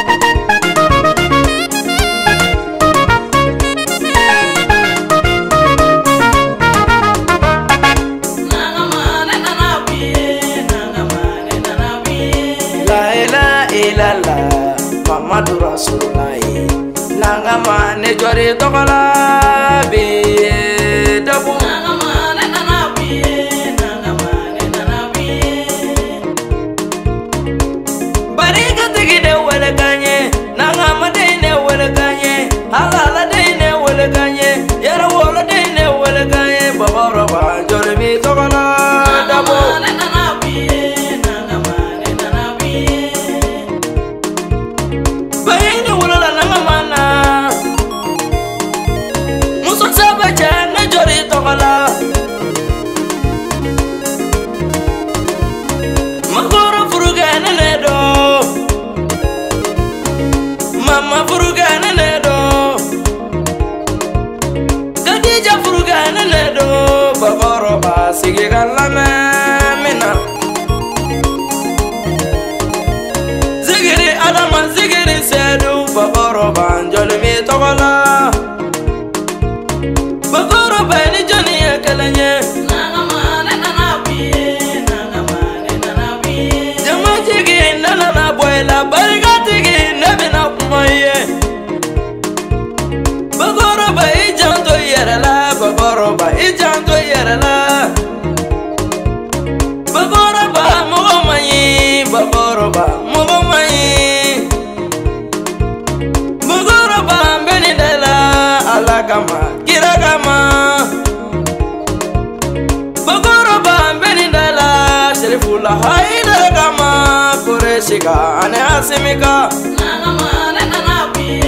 Muhammadu Rasulullah nangama ne jori tokola be dabu nangama ne nanabi barika tigi de wala ganye nangama de ne wala ganye halala de ne wala ganye yara wala de ne wala ganye babara ba jori mi tokola dabu Magoro furugana nedo Mama furugana nedo Khadija furugana nedo Bagoro ba sige galame mina Zigiri adama zigiri sedu Bagoro ba njoli mi tokola Bagoro ba ni joni ekelanye la barigati nebina kumaye Bagoro ba ijanto yerala Bagoro ba ijanto yerala Bagoro ba mogomayi Bagoro ba mogomayi Bagoro ba benidela alakama kirakama Bagoro ba benidela sherifula haida kama Shika ane asimika nangama ne nanabi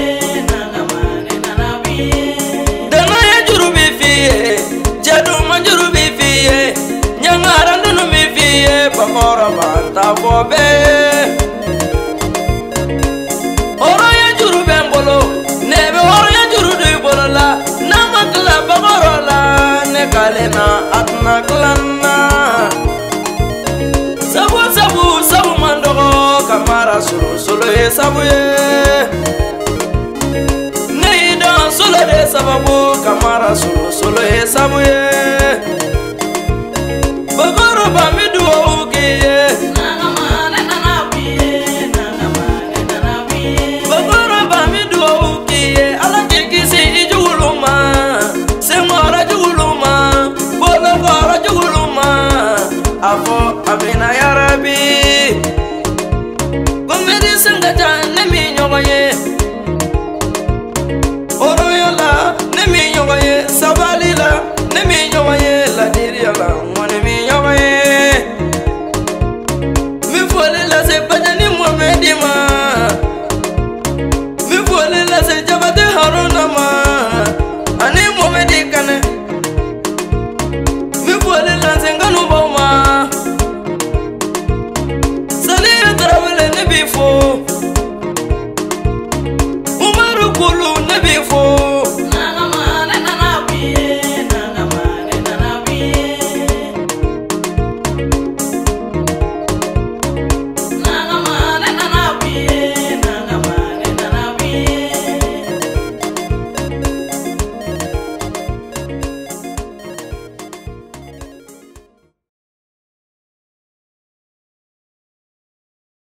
dana ya jurubi fiye jadu majurubi fiye nyangara ndunu mi fiye Bagoro banta bobe oro ya jurube ngolo nebe oro ya jurudu bolo la namakla Bagoro la ne kalena atna klana sabu mandogo kamara solo ye sabu ye neida solo de sababu kamara solo ye sabu ye Bagoro ba midu ukiye nangama ne nanabi Bagoro ba midu ukiye ala kikisi ijuluma semora juluma bolo gora juluma afo abina ya Rabbi Gomeri sangata nemi nyogoye Oroyola nemi nyogoye Sabalila nemi nyogoye La diriola nemi nyogoye Mi fole la sepade